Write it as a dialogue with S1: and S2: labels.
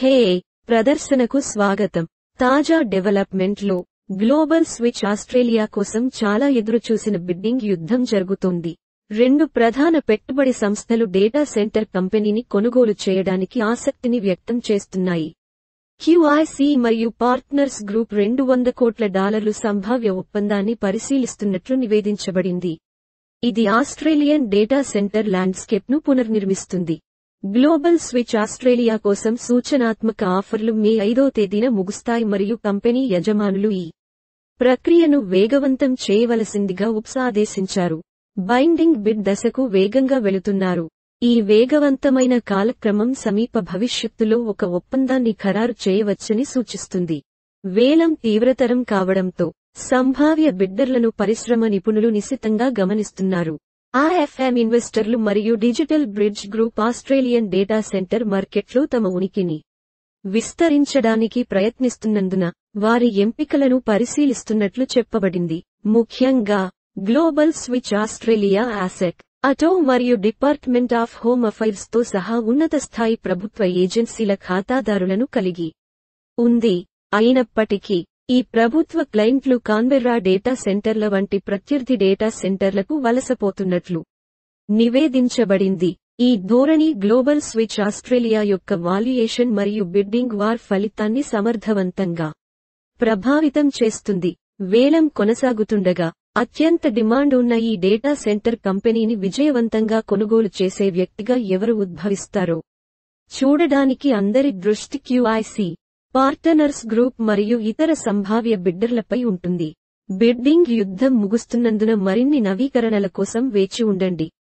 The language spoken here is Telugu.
S1: హే, ప్రదర్శనకు స్వాగతం. తాజా డెవలప్మెంట్లో గ్లోబల్ స్విచ్ ఆస్ట్రేలియా కోసం చాలా ఎదురుచూసిన బిడ్డింగ్ యుద్ధం జరుగుతోంది. రెండు ప్రధాన పెట్టుబడి సంస్థలు డేటా సెంటర్ కంపెనీని కొనుగోలు చేయడానికి ఆసక్తిని వ్యక్తం చేస్తున్నాయి. QIC మరియు పార్ట్నర్స్ గ్రూప్ $200 కోట్ల సంభావ్య ఒప్పందాన్ని పరిశీలిస్తున్నట్లు నివేదించబడింది. ఇది ఆస్ట్రేలియన్ డేటా సెంటర్ ల్యాండ్స్కేప్ను పునర్నిర్మిస్తుంది. గ్లోబల్ స్విచ్ ఆస్ట్రేలియా కోసం సూచనాత్మక ఆఫర్లు మే 5వ తేదీన ముగుస్తాయి మరియు కంపెనీ యజమానులు ఈ ప్రక్రియను వేగవంతం చేయవలసిందిగా ఆదేశించారు. బైండింగ్ బిడ్ దశకు వేగంగా వెళుతున్నారు. ఈ వేగవంతమైన కాలక్రమం సమీప భవిష్యత్తులో ఒక ఒప్పందాన్ని ఖరారు చేయవచ్చని సూచిస్తుంది. వేలం తీవ్రతరం కావడంతో సంభావ్య బిడ్డర్లను పరిశ్రమ నిపుణులు నిశితంగా గమనిస్తున్నారు. AFM ఇన్వెస్టర్లు మరియు digital bridge group Australian data centre మార్కెట్లో తమ ఉనికిని విస్తరించడానికి ప్రయత్నిస్తున్నందున వారి ఎంపికలను పరిశీలిస్తున్నట్లు చెప్పబడింది. ముఖ్యంగా global switch Australia ASIC, ATO మరియు డిపార్ట్మెంట్ ఆఫ్ హోమ్ అఫైర్స్ తో సహా ఉన్నత స్థాయి ప్రభుత్వ ఏజెన్సీల ఖాతాదారులను కలిగి ఉంది. అయినప్పటికీ ఈ ప్రభుత్వ క్లయింట్లు కాన్బెర్రా డేటా సెంటర్ల వంటి ప్రత్యర్థి డేటా సెంటర్లకు వలసపోతున్నట్లు నివేదించబడింది. ఈ ధోరణి గ్లోబల్ స్విచ్ ఆస్ట్రేలియా యొక్క వాల్యుయేషన్ మరియు బిడ్డింగ్ వార్ ఫలితాన్ని సమర్థవంతంగా ప్రభావితం చేస్తుంది. వేలం కొనసాగుతుండగా అత్యంత డిమాండ్ ఉన్న ఈ డేటా సెంటర్ కంపెనీని విజయవంతంగా కొనుగోలు చేసే వ్యక్తిగా ఎవరు ఉద్భవిస్తారో చూడడానికి అందరి దృష్టి QIC, పార్ట్నర్స్ గ్రూప్ మరియు ఇతర సంభావ్య బిడ్డర్లపై ఉంటుంది. బిడ్డింగ్ యుద్ధం ముగుస్తున్నందున మరిన్ని నవీకరణల కోసం వేచి ఉండండి.